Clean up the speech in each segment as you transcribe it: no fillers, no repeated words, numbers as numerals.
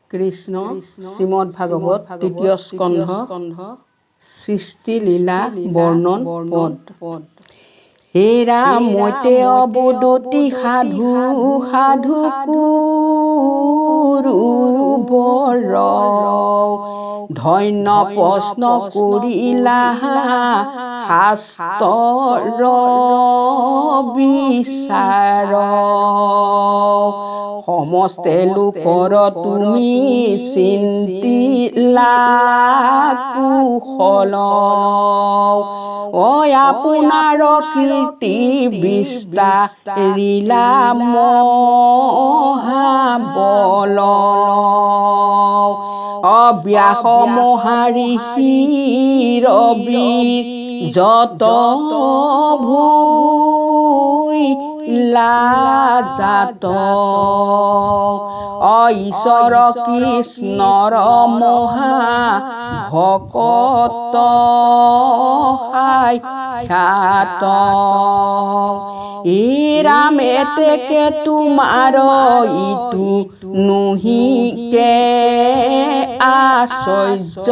কৃষ্ণ শ্ৰীমদ ভাগৱত তৃতীয় স্কন্ধ সৃষ্টি লীলা বৰ্ণন পদ। হে ৰাম মইতে অবদতি সাধু সাধু কুৰুবৰ ধন্য প্ৰশ্ন কৰিলা শাস্ত্ৰৰ বিচাৰ সমস্তে লোকৰ তুমি চিন্তিলা কুশল আপোনাৰ কীৰ্তি বিস্তাৰিলা মহাবল ব্যাস মহাঋষিৰ যত ভূইলা জাত ঈশ্বৰ কৃষ্ণৰ মহা ভকত সাক্ষাৎ ৰাম এতেকে তোমাৰ ইটো নুহিকে আশ্চৰ্য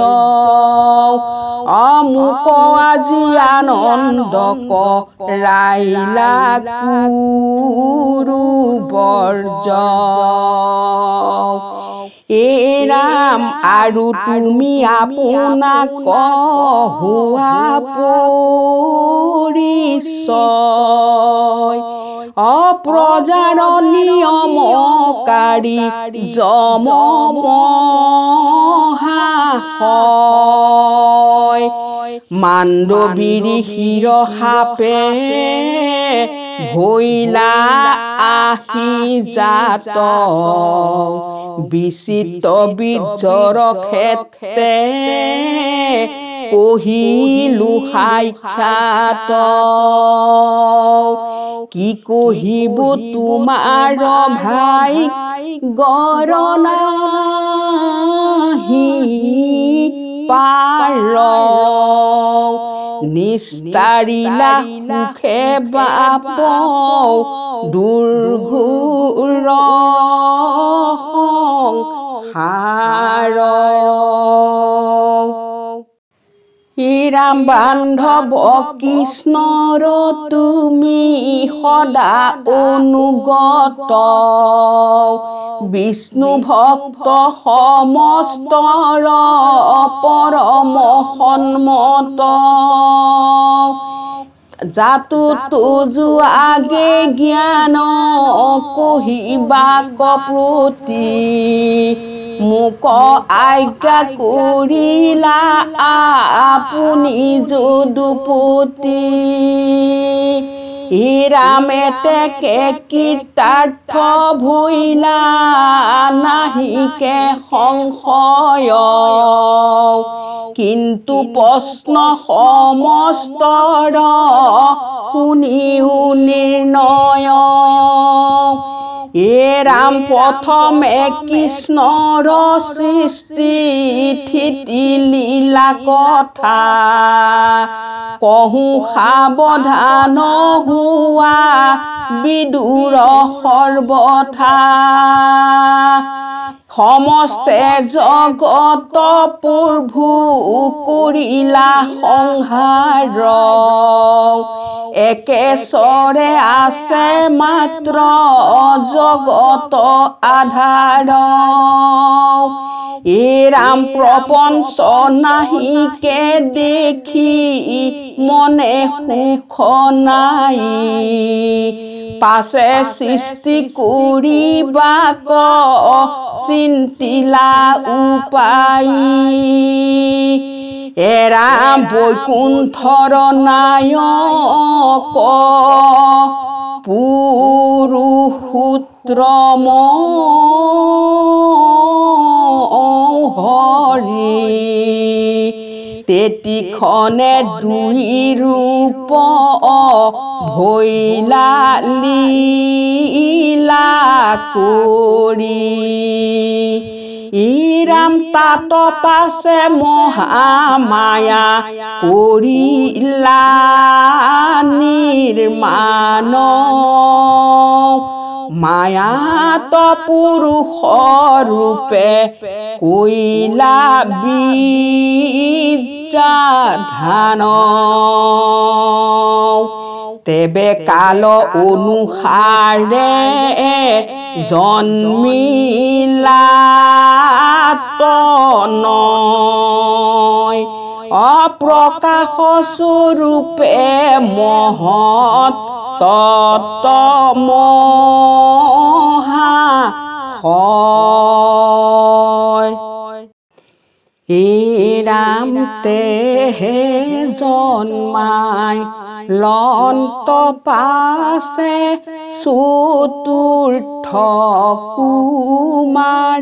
মোক আজি আনন্দ কৰাইলা কুৰুবৰ্জ ৰাম আৰু তুমি আপোনাক হোৱা পৰিচয় প্ৰজাৰ নিয়মকাৰী যম মহাশয় মাণ্ডৱী ঋষিৰ সাপে ভৈলা আহি জাত বিচিত্ৰ বীৰ্যৰ ক্ষেত্ৰে কহিলো সাক্ষাৎ কি কহিব তোমাৰ ভাই গৰনাহি পাৰ নিস্তাৰিলা সুখে বাপ দুৰ্ঘোৰ সংসাৰ ৰাম বান্ধৱ কৃষ্ণৰ তুমি সদা অনুগত বিষ্ণু ভক্ত সমস্তৰ পৰম সন্মত জাতু তুজু আগে জ্ঞান কহিবা কপ্ৰতি মোক আজ্ঞা কৰিলা আপুনি যদুপতি ৰাম এতেকে কৃতাৰ্থ ভৈলা নাহিকে সংশয় কিন্তু প্ৰশ্ন সমস্তৰ শুনিও নিৰ্ণয় ৰাম প্ৰথমে কৃষ্ণৰ সৃষ্টি থিতি লীলা কথা কহো সাৱধান হোৱা বিদুৰ সৰ্বথা সমস্তে জগত প্ৰভু কৰিলা সংহাৰ একেশ্বৰে আছে মাত্ৰ জগত আধাৰ ৰাম প্ৰপঞ্চ নাহিকে দেখি মনে সুখ নাই পাছে সৃষ্টি কৰিবাক চিন্তিলা উপায় ৰাম বৈকুণ্ঠৰ নায়ক পুৰুষোত্তম হৰি তেতিখনে দুই ৰূপ ভৈলা লীলা কৰি ৰাম তাত পাছে মহামায়া কৰিলা নিৰ্মাণ মায়াত পুৰুষ ৰূপে কৈলা বিদ্যা ধান তেবে কাল অনুসাৰে জন্মিলা তনয় অপ্ৰকাশ স্বৰূপে মহৎ তত্ত্বমহা হয় ৰাম তেহে জন্মাই লন্ত পাছে চতুৰ্থ কুমাৰ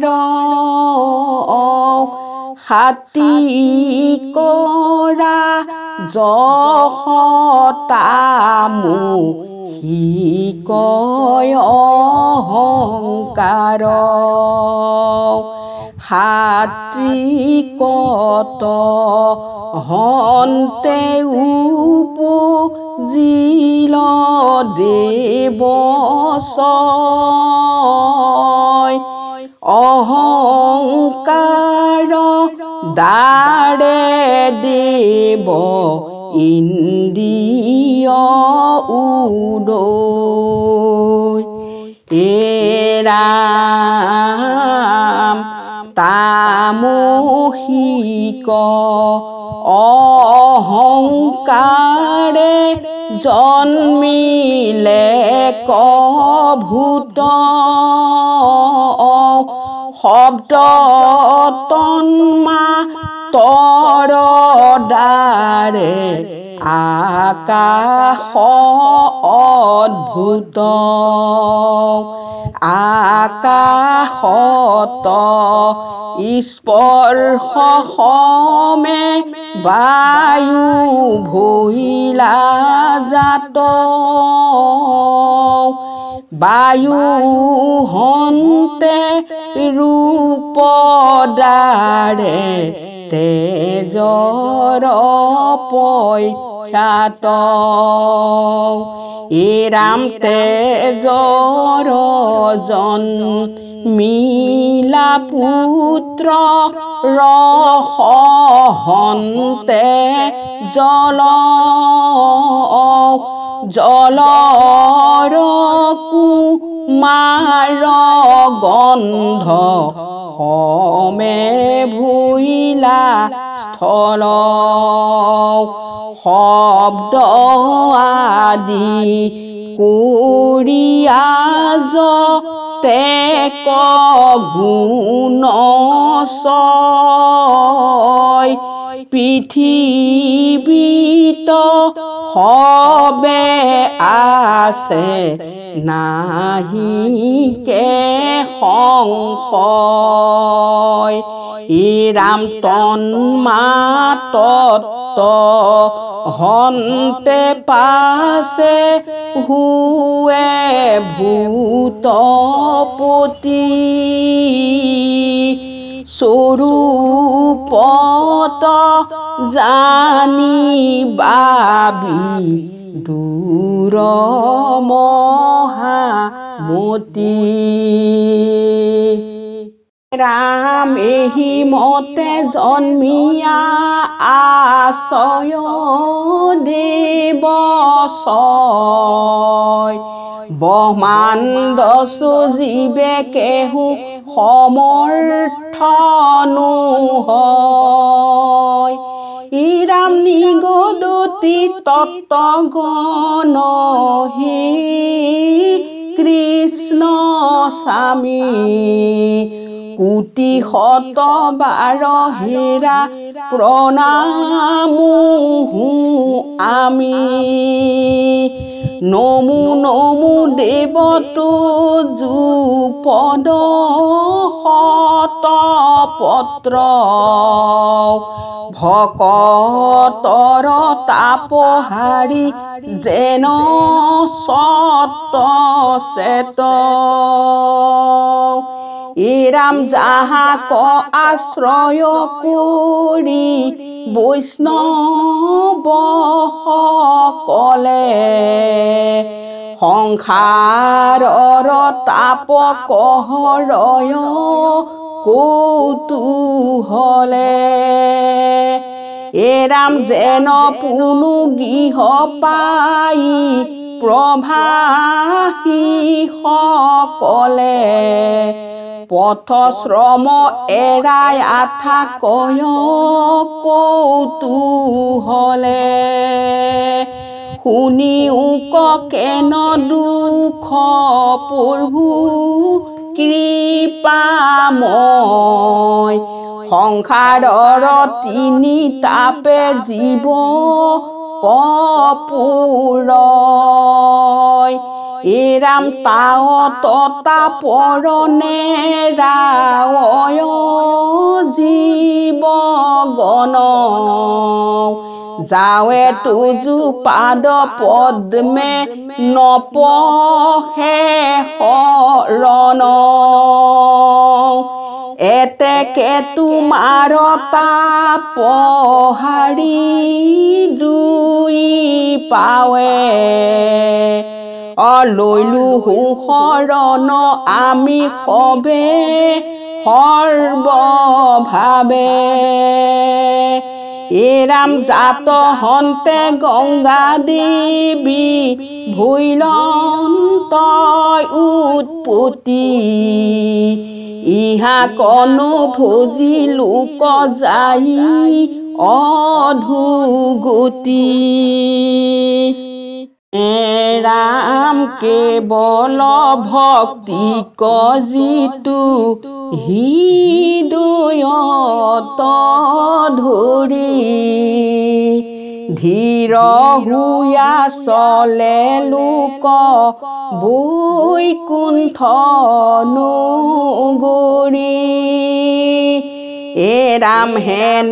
হাতী কৰা যশতামু হিকয় অহংকাৰ সাত্ৰিকত হন্তে উপজিল দেৱচয় অহংকাৰ দ্বাৰে দেৱ ইন্দ্ৰিয় উদয় ৰাম তামসিক অহংকাৰে জন্মিলে কভূত শব্দ তন্মাতৰ দ্বাৰে আকাশ অদ্ভুত আকাশত স্পৰ্শ সমে বায়ু ভৈলা জাত বায়ু হন্তে ৰূপ দ্বাৰে তেজৰ পখ্যাত ৰাম তেজৰ জন্মিলা পুত্ৰ ৰহন্তে জল জলৰ কুমাৰ গন্ধ সমে ভৈলা স্থল শব্দ আদি কৰিয়াজ তেক গুণ ছয় পৃথিৱীত সবে আছে নাহিকে সংশয় ৰাম তন্মাতত্ব হন্তে পাছে হুৱে ভূতপতি স্বৰূপত জানিবাবি দূৰ মহামতি ৰাম এহি মতে জন্মিয়া আশ্ৰয় দেৱচয় ব্ৰহ্মাণ্ড জীৱে কেহু সমৰ্থনো হয় ৰাম নিগদতি তত্ত্বগণ হি কৃষ্ণ স্বামী কোটি শত বাৰ হেৰা প্ৰণামো আমি নমো নমো দেৱতো যুপদ শতপত্ৰ ভকতৰ তাপহাৰী যেন সত চেত ৰাম যাহাক আশ্ৰয় কৰি বৈষ্ণৱ সকলে সংসাৰৰ তাপ কহৰয় কৌতূহলে এৰাম যেন পুনু গৃহ পাই প্ৰভাসী সকলে পথ শ্ৰম এৰাই আঠা কয় কৌতূহলে শুনি উক কেন দুখ প্ৰভু কৃপাময় সংসাৰৰ তিনি তাপে জীৱ কপুৰয় এৰাম তাও ততাপৰণে ৰায় জীৱ গণ যাৱে তুজু পাদ পদ্মে নপহে শৰণ এতেকে তোমাৰ তাপহাৰী দুই পাৱে লৈলো শৰণ আমি সবে সৰ্বভাৱে এৰাম জাত হন্তে গংগা দেৱী ভৈৰন্তই উৎপত্তি ইহা কনো ভোজি লোক যাই অধুগতি এৰাম কেৱল ভক্তি কজিতু হৃদয়ত ধৰি ধীৰ হুয়া চলে লোক বৈকুণ্ঠ নগৰী এৰাম হেন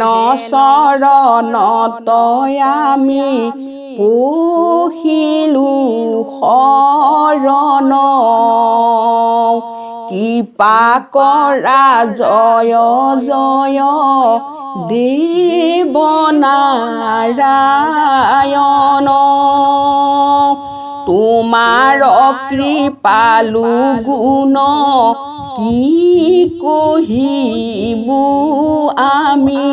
চৰণত আমি পহিলো শৰণ কৃপা কৰা জয় জয় দেৱ নাৰায়ণ তোমাৰ কৃপালু গুণ কি কহিবু আমি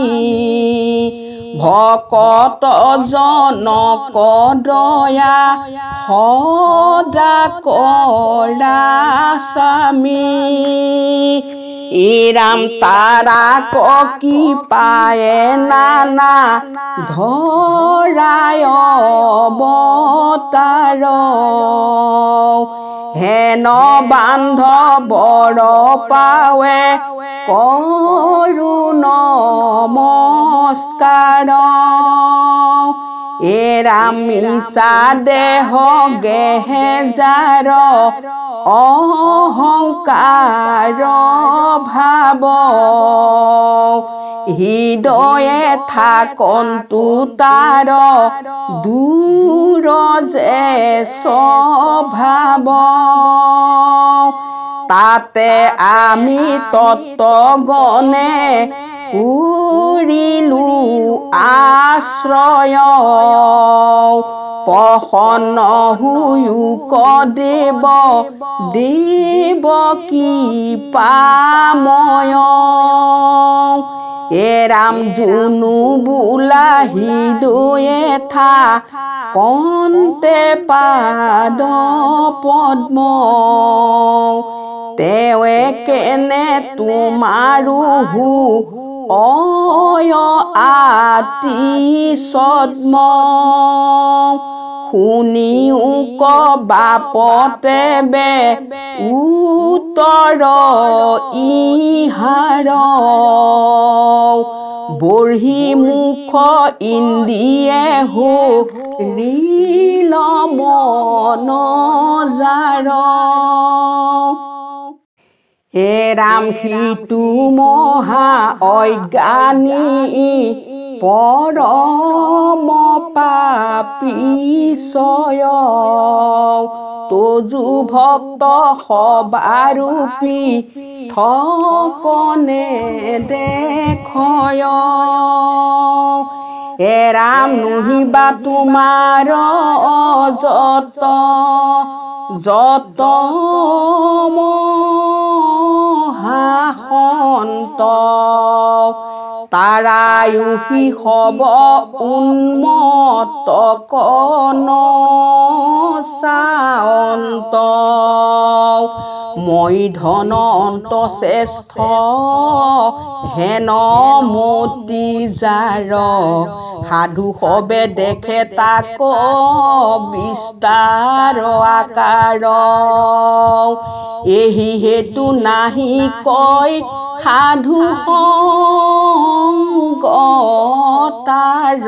ভকত জনক দয়া সদা কৰা স্বামী এৰাম তাৰা কি পায়ে নানা ধৰায় অৱতাৰ হেন বান্ধৱৰ পাৱে কৰো নমস্কাৰ এৰাম মিছা দেহ গেহেজাৰ অহংকাৰ ভাৱ হৃদয়ে থাকন্তু তাৰ দূৰ যে স্বভাৱ তাতে আমি তত্ত্বগণে কৰিলো আশ্ৰয় প্ৰসন্ন হুয়ুক দেৱ দেৱকী পাময় এৰাম জুনু বোলা হৃদয়ে থা কন্তে পাদ পদ্ম তেৱে কেনে তোমাৰো অয় আতি সদ্ম শুনিও বাপতে বে উত্তৰ ইহাৰ বঢ়ি মুখ ইন্দিয়ে হো ৰিল মন জাৰ এৰাম সিতু মহা অজ্ঞানী পৰম পাপীশয় তজু ভক্ত সবাৰূপী থকনে দেখয় এৰাম নুহিবা তোমাৰ যত যত মহাসন্ত তাৰায়ুষি হব উন্মত কন চান্ত মই ধন অন্ত শ্ৰেষ্ঠ হেন মতি জাৰ সাধু হবে দেখে তাক বিস্তাৰ আকাৰ এহি হেতু নাহি কয় সাধু সংগ তাৰ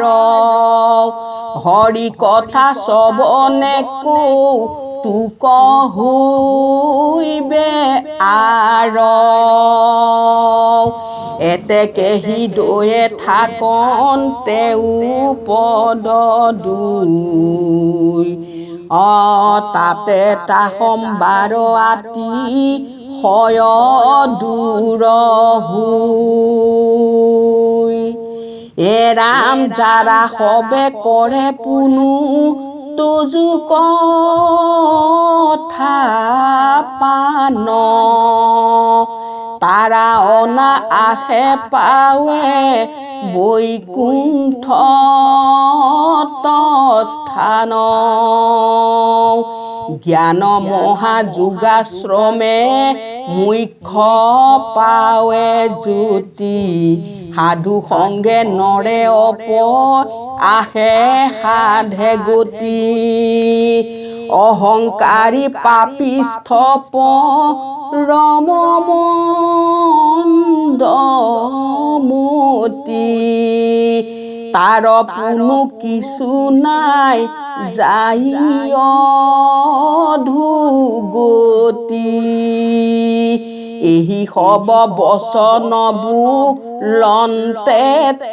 হৰি কথা সবনে কৌ তোক হইবে আৰ এতেকে হৃদয়ে থাকন তেও পদ দুই তাতে তা সম্বাৰ আতি হয় দূৰ হুই এৰাম যাৰা হবে কৰে পুনু তোজু কথা পান তাৰা অনা আহে পাৱে বৈকুণ্ঠ স্থান জ্ঞান মহাযোগাশ্ৰমে মুখ্য পাৱে জ্যোতি সাধু সংগে নৰে অপ আহে সাধে গতি অহংকাৰী পাপিষ্ঠ ৰমমন্দমতি তাৰ পুনু কিছু নাই যাই অধুগতি এহি হব বচনবু লন্তে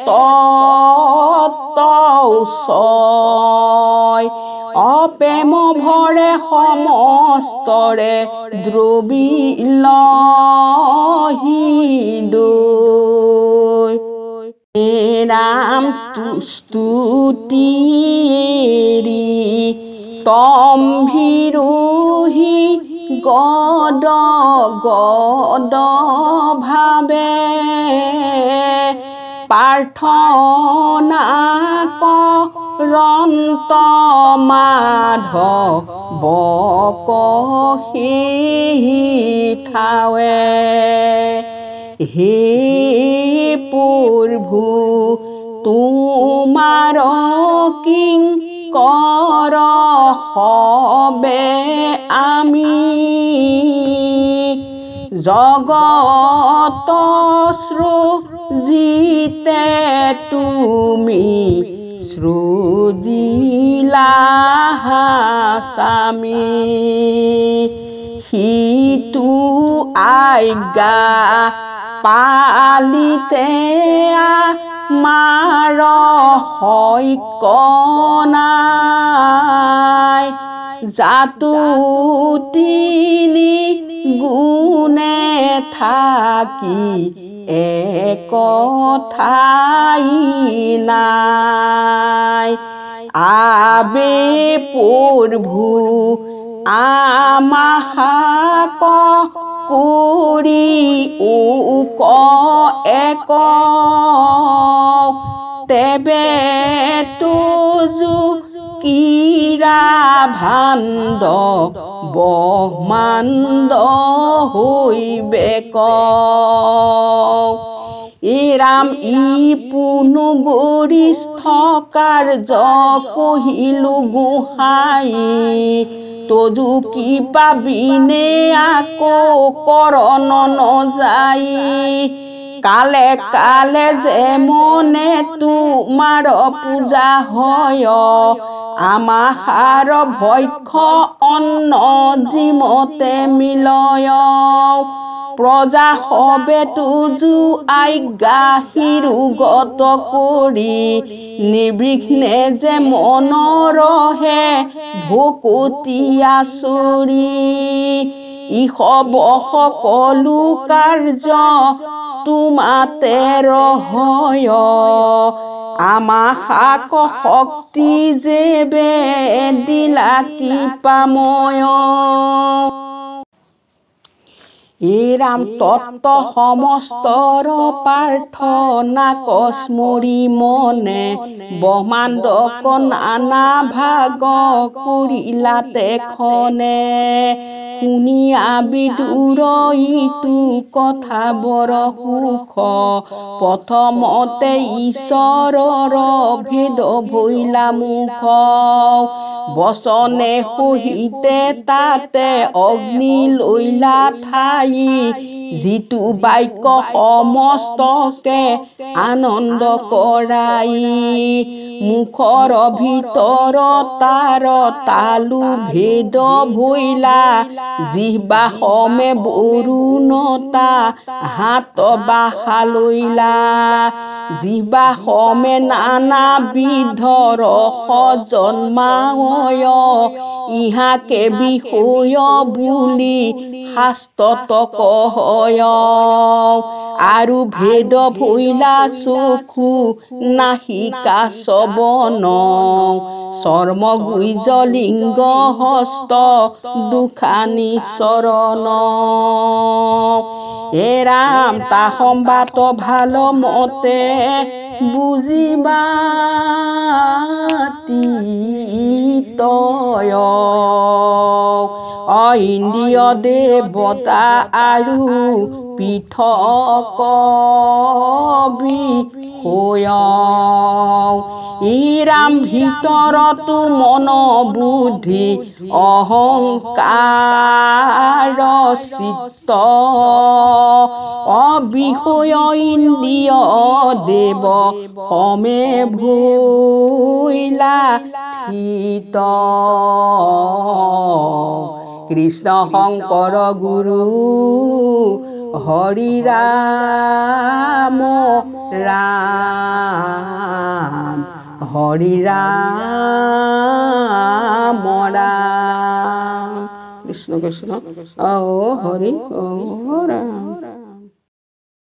তৎসয় অপ্ৰেম ভৰে সমস্তৰে দ্ৰবিল হৃদয় ৰাম তুস্তুতিৰি তম্ভীৰোহি গদ গদ ভাবে প্ৰাৰ্থনা কৰন্ত মাধৱ কহি থাৱে হে প্ৰভু তোমাৰ কিং কৰ হবে আমি জগত সৃজিতে তুমি সৃজিলা স্বামী সিটো আজ্ঞা পালিতে মাৰ সৈক নাই জাতু তিনি গুণে থাকি এক ঠাই নাই আবে প্ৰভু আমাহাক কৰি উক এক তেবে তুজু কিৰা ভাণ্ড ব্ৰহ্মাণ্ড হৈবে ক ৰাম ই পুনু গৰিষ্ঠ কাৰ্য কহিলো গোসাই তোজু কি পাবিনে আকৌ কৰণ নযাই কালে কালে যে মনে তোমাৰ পূজা হয় আমাহাৰ ভক্ষ অন্ন জিমতে মিলয় প্ৰজা হবে তুজু আজ্ঞা হিৰুগত কৰি নিৰ্বিঘ্নে যে মন ৰহে ভকতি আচৰি ই হব সকলো কাৰ্য তোমাতে ৰহয় আমা শাক শক্তি যেবে দিলা কৃপাময় এই ৰাম তত্ত্ব সমস্তৰ প্ৰাৰ্থনা কস্মৰি মনে ব্ৰহ্মাণ্ডক নানা ভাগ কৰিলা তেখনে শুনিয়া বিদুৰ ইটো কথা বৰ সুখ প্ৰথমতে ঈশ্বৰৰ ভেদ ভৈলা মুখ বচনে সহিতে তাতে অগ্নি লৈলা ঠাই যিটো বাক্য সমস্তকে আনন্দ কৰাই মুখৰ ভিতৰত তাৰ তালু ভেদ ভৈলা জিহ্বা সমে বৰুণতা হাত বাসা লৈলা জিহ্বা সমে নানা বিধ ৰস জন্মায় ইহাকে বিষয় বুলি শাস্ত্ৰত কয় আৰু ভেদ ভৈলা চকু নাহিকা শ্ৰৱণ চৰ্ম গুইজ লিংগ হস্ত দুখানি চৰণ হে ৰাম তা সম্বাদ ভাল মতে বুজিবা তয় ইন্দ্ৰিয় দেৱতা আৰু পৃথক বিষয় ৰাম ভিতৰতো মন বুদ্ধি অহংকাৰ চিত্ত অবিষয় ইন্দ্ৰিয় দেৱ সমে ভৈলা থিত কৃষ্ণ শংকৰ গুৰু হৰি ৰাম ৰাম হৰি ৰাম ৰাম কৃষ্ণ কৃষ্ণ হৰি ৰাম